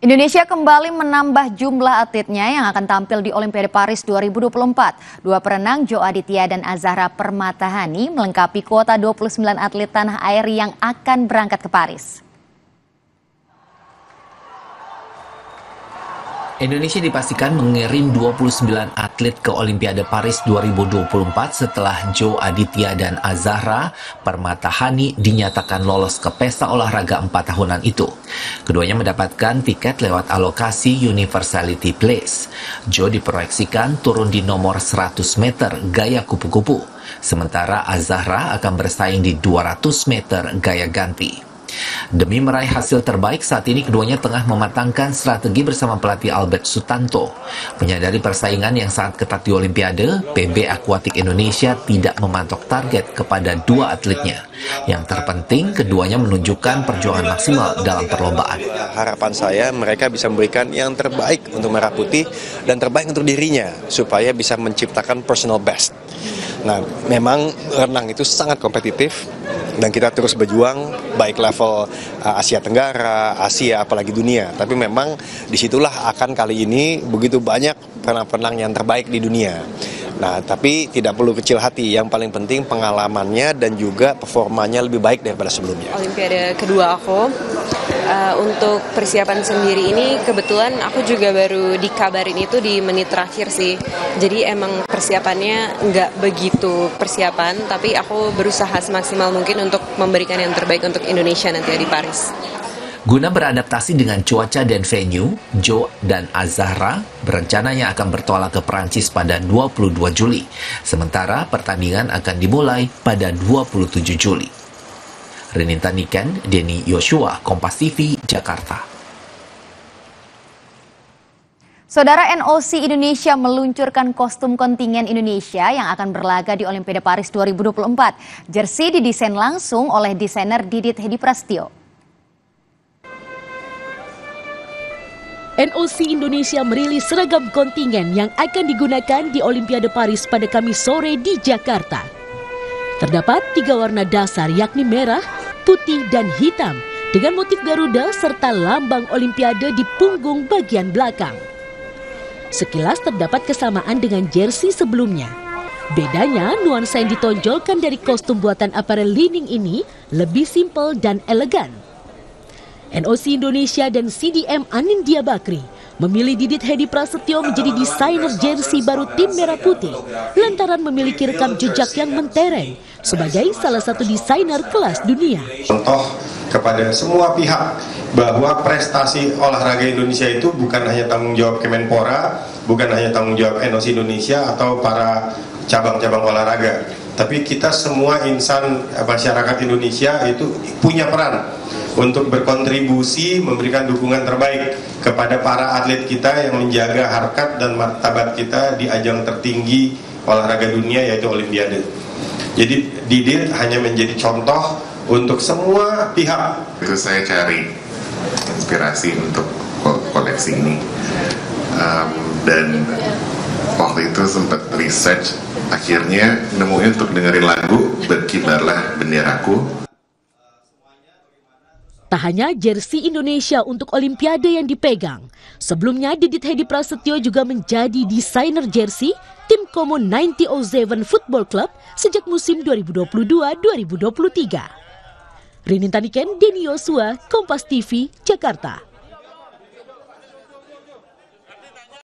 Indonesia kembali menambah jumlah atletnya yang akan tampil di Olimpiade Paris 2024. Dua perenang Jo Aditya dan Azahra Permatahani melengkapi kuota 29 atlet tanah air yang akan berangkat ke Paris. Indonesia dipastikan mengirim 29 atlet ke Olimpiade Paris 2024 setelah Jo Aditya dan Azahra Permatahani dinyatakan lolos ke pesta olahraga 4 tahunan itu. Keduanya mendapatkan tiket lewat alokasi Universality Place. Jo diproyeksikan turun di nomor 100 meter gaya kupu-kupu, sementara Azahra akan bersaing di 200 meter gaya ganti. Demi meraih hasil terbaik, saat ini keduanya tengah mematangkan strategi bersama pelatih Albert Sutanto. Menyadari persaingan yang sangat ketat di Olimpiade, PB Aquatic Indonesia tidak mematok target kepada dua atletnya. Yang terpenting, keduanya menunjukkan perjuangan maksimal dalam perlombaan. Harapan saya mereka bisa memberikan yang terbaik untuk Merah Putih dan terbaik untuk dirinya, supaya bisa menciptakan personal best. Nah, memang renang itu sangat kompetitif dan kita terus berjuang baik level Asia Tenggara, Asia, apalagi dunia. Tapi memang disitulah akan kali ini begitu banyak penang-penang yang terbaik di dunia. Nah, tapi tidak perlu kecil hati. Yang paling penting pengalamannya dan juga performanya lebih baik daripada sebelumnya. Olimpiade kedua aku. Untuk persiapan sendiri ini kebetulan aku juga baru dikabarin itu di menit terakhir sih. Jadi emang persiapannya nggak begitu persiapan, tapi aku berusaha semaksimal mungkin untuk memberikan yang terbaik untuk Indonesia nanti di Paris. Guna beradaptasi dengan cuaca dan venue, Jo dan Azahra berencananya akan bertolak ke Prancis pada 22 Juli. Sementara pertandingan akan dimulai pada 27 Juli. Reninta Niken, Denny Yoshua, Kompas TV, Jakarta. Saudara, NOC Indonesia meluncurkan kostum kontingen Indonesia yang akan berlaga di Olimpiade Paris 2024. Jersey didesain langsung oleh desainer Didit Hedi Prasetyo. NOC Indonesia merilis seragam kontingen yang akan digunakan di Olimpiade Paris pada Kamis sore di Jakarta. Terdapat 3 warna dasar yakni merah, putih, dan hitam dengan motif Garuda serta lambang Olimpiade di punggung bagian belakang. Sekilas terdapat kesamaan dengan jersey sebelumnya. Bedanya, nuansa yang ditonjolkan dari kostum buatan aparel Li-Ning ini lebih simpel dan elegan. NOC Indonesia dan CDM Anindya Bakri memilih Didit Hedi Prasetyo menjadi desainer jersey baru tim Merah Putih lantaran memiliki rekam jejak yang mentereng sebagai salah satu desainer kelas dunia. Contoh kepada semua pihak bahwa prestasi olahraga Indonesia itu bukan hanya tanggung jawab Kemenpora, bukan hanya tanggung jawab NOC Indonesia atau para cabang-cabang olahraga, tapi kita semua insan masyarakat Indonesia itu punya peran untuk berkontribusi memberikan dukungan terbaik kepada para atlet kita yang menjaga harkat dan martabat kita di ajang tertinggi olahraga dunia yaitu Olimpiade. Jadi Didit hanya menjadi contoh untuk semua pihak. Itu saya cari inspirasi untuk koleksi ini dan waktu itu sempat research, akhirnya nemuin untuk dengerin lagu Berkibarlah Benderaku. Tak hanya jersey Indonesia untuk Olimpiade yang dipegang, sebelumnya Didit Hedi Prasetyo juga menjadi desainer jersey tim Como 9007 Football Club sejak musim 2022-2023. Reninta Niken, Denny Yoshua, Kompas TV, Jakarta.